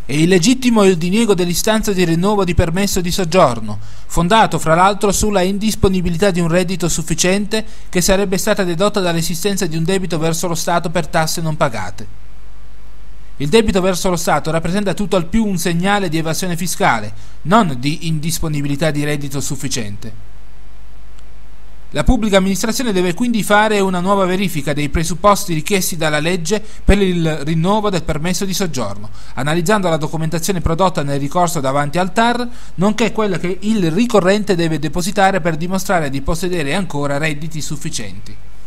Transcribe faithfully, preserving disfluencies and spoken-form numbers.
È illegittimo il diniego dell'istanza di rinnovo di permesso di soggiorno, fondato fra l'altro sulla indisponibilità di un reddito sufficiente che sarebbe stata dedotta dall'esistenza di un debito verso lo Stato per tasse non pagate. Il debito verso lo Stato rappresenta tutto al più un segnale di evasione fiscale, non di indisponibilità di reddito sufficiente. La pubblica amministrazione deve quindi fare una nuova verifica dei presupposti richiesti dalla legge per il rinnovo del permesso di soggiorno, analizzando la documentazione prodotta nel ricorso davanti al T A R, nonché quella che il ricorrente deve depositare per dimostrare di possedere ancora redditi sufficienti.